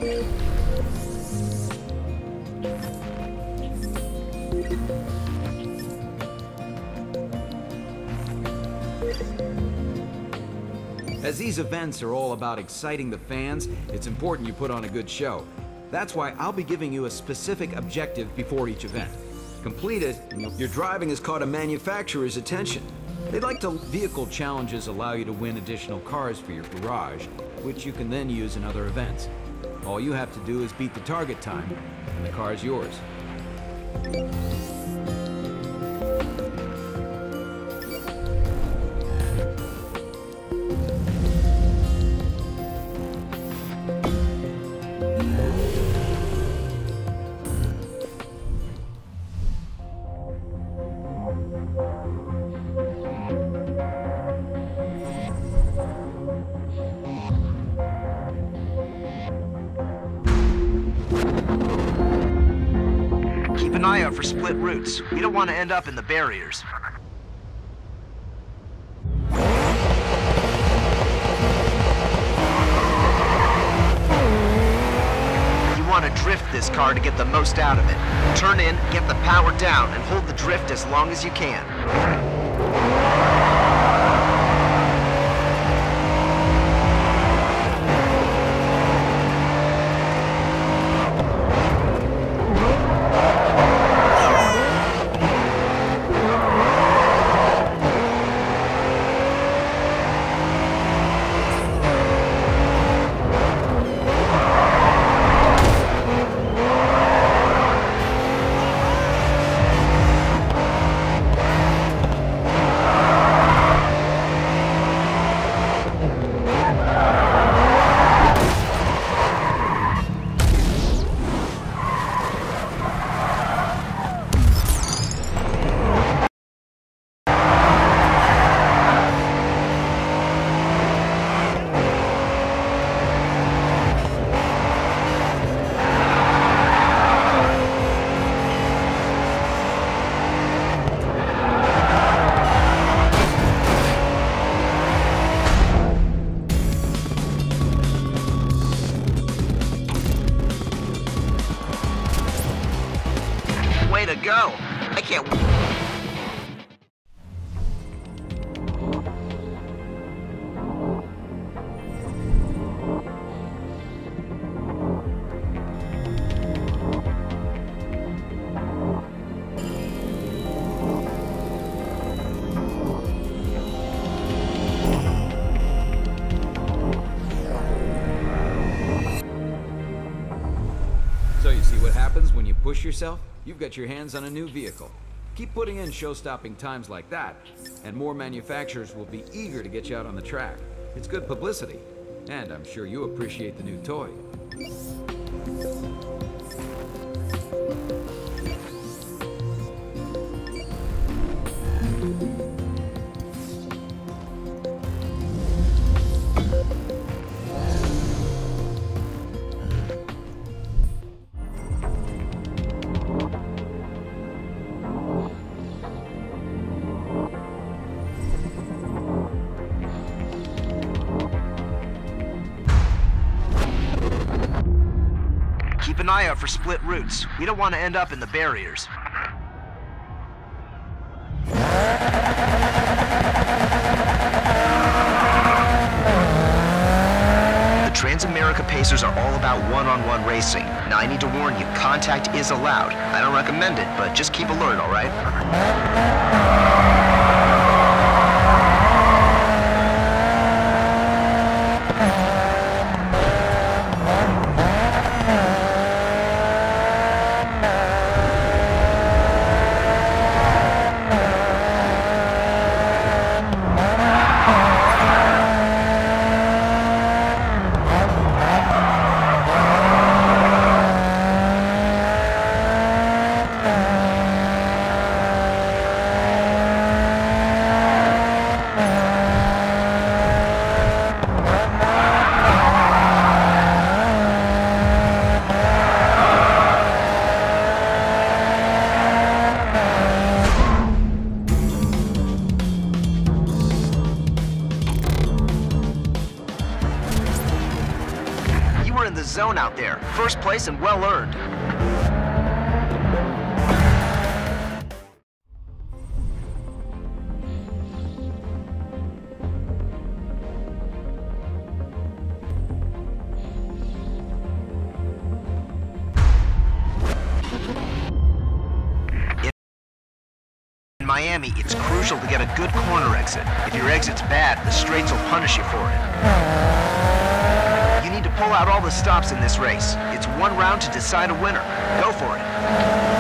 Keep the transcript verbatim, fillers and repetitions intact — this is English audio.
As these events are all about exciting the fans, it's important you put on a good show. That's why I'll be giving you a specific objective before each event. Complete it, and your driving has caught a manufacturer's attention. They'd like to vehicle challenges allow you to win additional cars for your garage, which you can then use in other events. All you have to do is beat the target time, and the car is yours. Keep an eye out for split routes. We don't want to end up in the barriers. You want to drift this car to get the most out of it. Turn in, get the power down, and hold the drift as long as you can. Way to go! I can't... So you see what happens when you push yourself? You've got your hands on a new vehicle. Keep putting in show-stopping times like that, and more manufacturers will be eager to get you out on the track. It's good publicity, and I'm sure you appreciate the new toy. Keep an eye out for split routes. We don't want to end up in the barriers. The Transamerica Pacers are all about one-on-one racing. Now I need to warn you, contact is allowed. I don't recommend it, but just keep alert, all right? in the zone out there. First place and well earned. In Miami, it's crucial to get a good corner exit. If your exit's bad, the straights will punish you for it. You need to pull out all the stops in this race. It's one round to decide a winner. Go for it.